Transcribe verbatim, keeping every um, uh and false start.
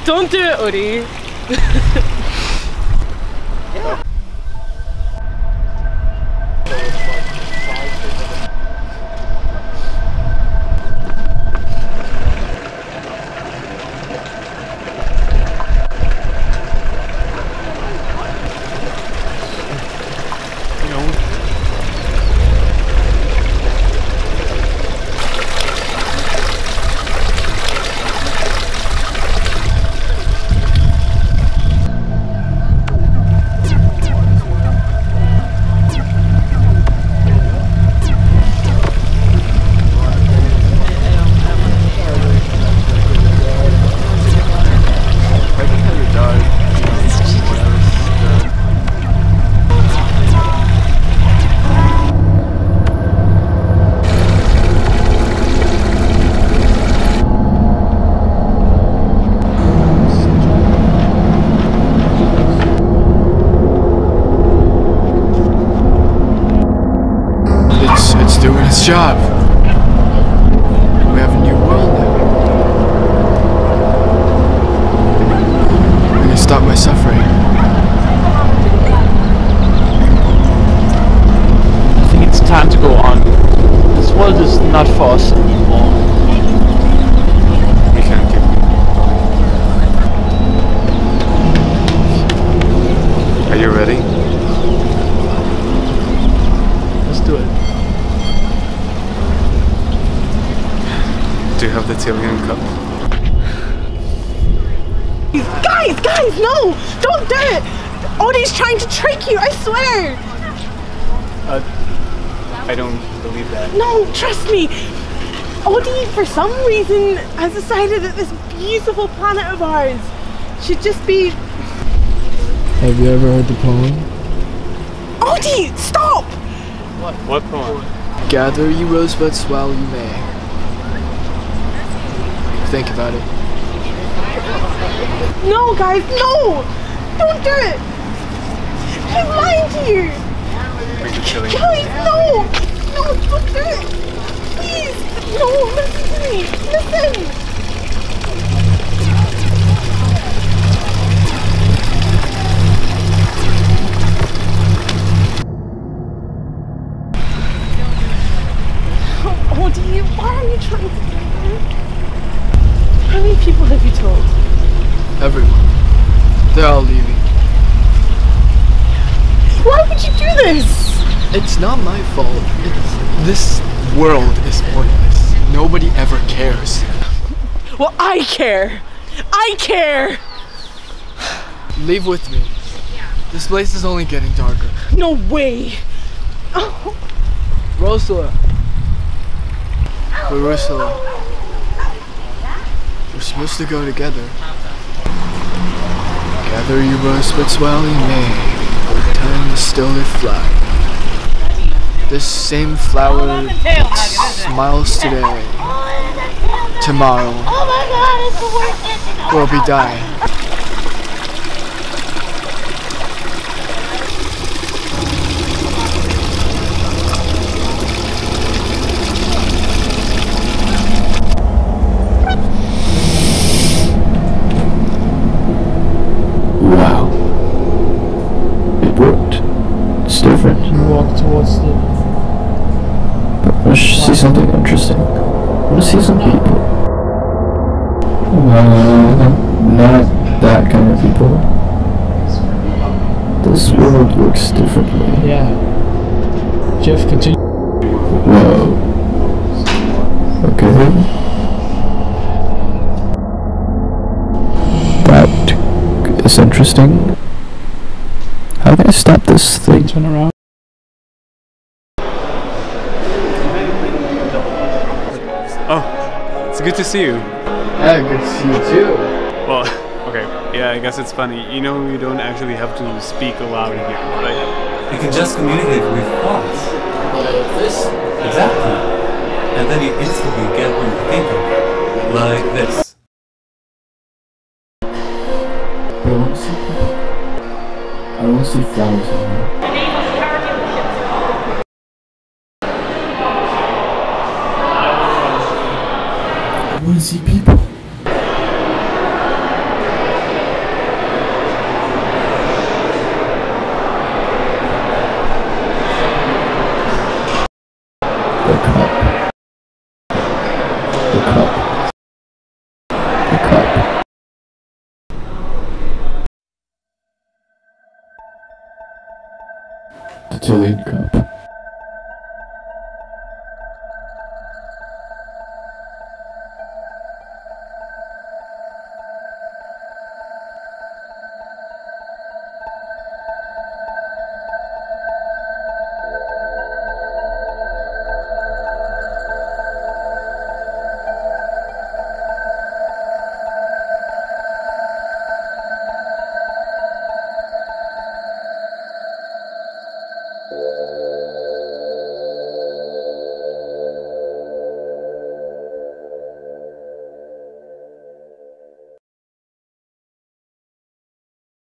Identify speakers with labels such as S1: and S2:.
S1: Don't do it, Odie.
S2: Doing its job. We have a new world now. I'm gonna stop my suffering.
S3: I think it's time to go on. This world is not for us anymore.
S2: We can't keep going. Are you ready?
S3: Let's do it.
S2: Do you have the Tillian cup?
S1: Guys, guys, no! Don't do it! Odie's trying to trick you, I swear!
S3: Uh, I don't believe that.
S1: No, trust me! Odie, for some reason, has decided that this beautiful planet of ours should just be...
S4: Have you ever heard the poem?
S1: Odie, stop!
S3: What? What poem?
S2: Gather ye rosebuds while you may. Think about it.
S1: No, guys, no! Don't do it! I'm lying to you! Guys, no! No, don't do it! Please! No, listen to me! Listen! Oh, Odie, why are you trying to do that? How many people have you told?
S2: Everyone. They're all leaving.
S1: Why would you do this?
S2: It's not my fault. It's, this world is pointless. Nobody ever cares.
S1: Well, I care. I care.
S2: Leave with me. This place is only getting darker.
S1: No way. Oh.
S2: Rosala. Rosala. We're supposed to go together. Gather your rosebuds while you may, for time is still their flower. This same flower that smiles today, tomorrow will be dying.
S4: Wow. It worked. It's different.
S3: You walk towards the...
S4: But I should see something interesting. I want to see some people. Uh, not that kind of people. This world looks differently.
S3: Yeah. Jeff, continue.
S4: Whoa. Okay. That is interesting. How can I stop this thing?
S3: Turn around.
S5: Oh, it's good to see you.
S2: Yeah, good to see you too.
S5: Well, okay, yeah, I guess it's funny. You know, you don't actually have to speak aloud here, right?
S6: You can just communicate with thoughts.
S2: Like this?
S6: Exactly. And then you instantly get what you think of. Like this.
S4: I want to see people. I want to see flowers in here. I want to see people. Titilian Cup.